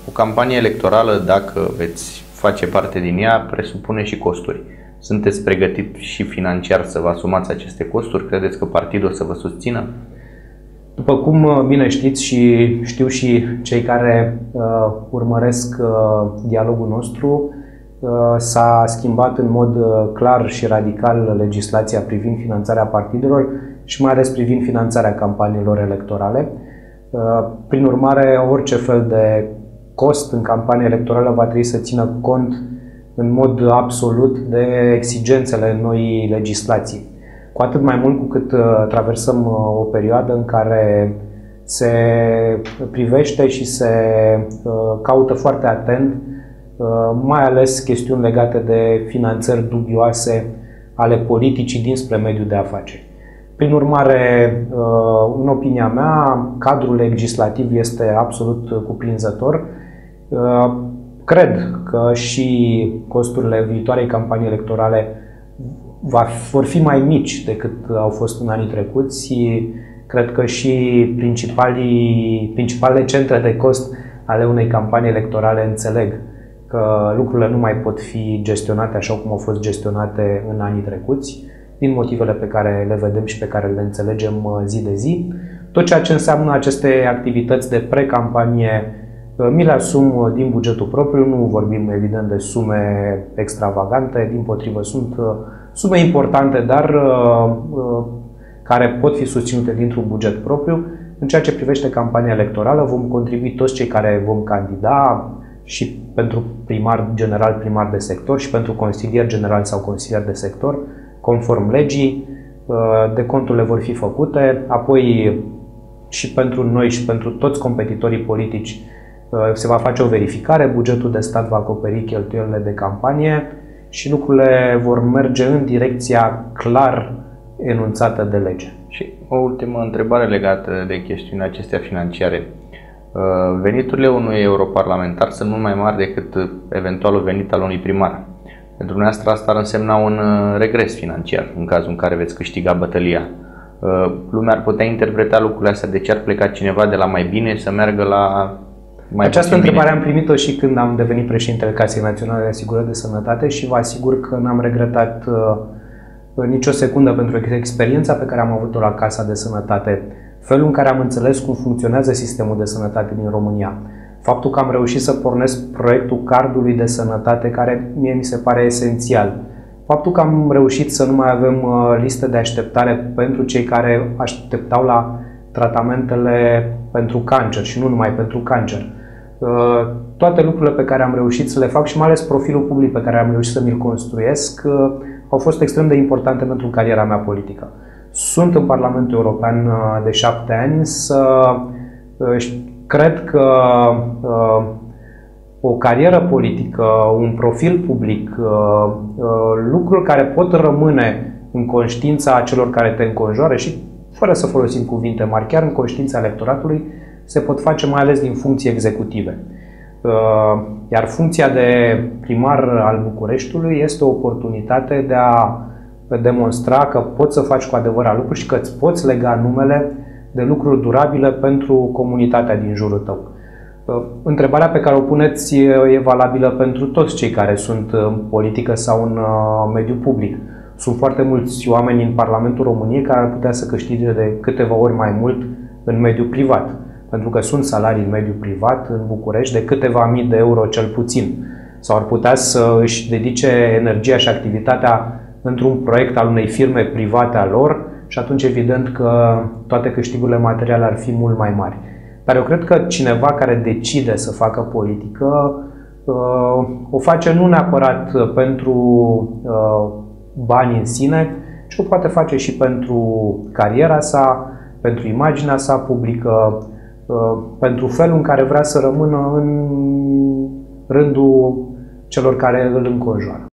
O campanie electorală, dacă veți face parte din ea, presupune și costuri. Sunteți pregătit și financiar să vă asumați aceste costuri? Credeți că partidul o să vă susțină? După cum bine știți și știu și cei care urmăresc dialogul nostru, s-a schimbat în mod clar și radical legislația privind finanțarea partidelor și mai ales privind finanțarea campaniilor electorale. Prin urmare, orice fel de cost în campanie electorală va trebui să țină cont în mod absolut de exigențele noii legislații. Cu atât mai mult cu cât traversăm o perioadă în care se privește și se caută foarte atent, mai ales chestiuni legate de finanțări dubioase ale politicii dinspre mediul de afaceri. Prin urmare, în opinia mea, cadrul legislativ este absolut cuprinzător. Cred că și costurile viitoarei campanii electorale vor fi mai mici decât au fost în anii trecuți. Cred că și principalele centre de cost ale unei campanii electorale înțeleg că lucrurile nu mai pot fi gestionate așa cum au fost gestionate în anii trecuți, din motivele pe care le vedem și pe care le înțelegem zi de zi. Tot ceea ce înseamnă aceste activități de pre-campanie mi le asum din bugetul propriu, nu vorbim evident de sume extravagante, dimpotrivă sunt sume importante, dar care pot fi susținute dintr-un buget propriu. În ceea ce privește campania electorală, vom contribui toți cei care vom candida și pentru primar general, primar de sector și pentru consilier general sau consilier de sector, conform legii, deconturile vor fi făcute, apoi și pentru noi și pentru toți competitorii politici se va face o verificare, bugetul de stat va acoperi cheltuielile de campanie și lucrurile vor merge în direcția clar enunțată de lege. Și o ultimă întrebare legată de chestiunea acestea financiare. Veniturile unui europarlamentar sunt mult mai mari decât eventualul venit al unui primar. Pentru dumneavoastră asta ar însemna un regres financiar în cazul în care veți câștiga bătălia. Lumea ar putea interpreta lucrurile astea, de ce ar pleca cineva de la mai bine să meargă la mai Această întrebare bine? am primit-o și când am devenit președintele Casei Naționale de Asigurări de Sănătate și vă asigur că n-am regretat nicio secundă pentru experiența pe care am avut-o la Casa de Sănătate, felul în care am înțeles cum funcționează sistemul de sănătate din România, faptul că am reușit să pornesc proiectul cardului de sănătate, care mie mi se pare esențial, faptul că am reușit să nu mai avem listă de așteptare pentru cei care așteptau la tratamentele pentru cancer și nu numai pentru cancer. Toate lucrurile pe care am reușit să le fac și mai ales profilul public pe care am reușit să mi-l construiesc au fost extrem de importante pentru cariera mea politică. Sunt în Parlamentul European de 7 ani, însă cred că o carieră politică, un profil public, lucruri care pot rămâne în conștiința celor care te înconjoară și fără să folosim cuvinte mari, chiar în conștiința electoratului, se pot face mai ales din funcții executive. Iar funcția de primar al Bucureștiului este o oportunitate de a demonstra că poți să faci cu adevărat lucruri și că îți poți lega numele de lucruri durabile pentru comunitatea din jurul tău. Întrebarea pe care o puneți e valabilă pentru toți cei care sunt în politică sau în mediul public. Sunt foarte mulți oameni în Parlamentul României care ar putea să câștige de câteva ori mai mult în mediul privat, pentru că sunt salarii în mediul privat în București de câteva mii de euro cel puțin. Sau ar putea să își dedice energia și activitatea într-un proiect al unei firme private a lor și atunci evident că toate câștigurile materiale ar fi mult mai mari. Dar eu cred că cineva care decide să facă politică o face nu neapărat pentru bani în sine, ci o poate face și pentru cariera sa, pentru imaginea sa publică, pentru felul în care vrea să rămână în rândul celor care îl înconjoară.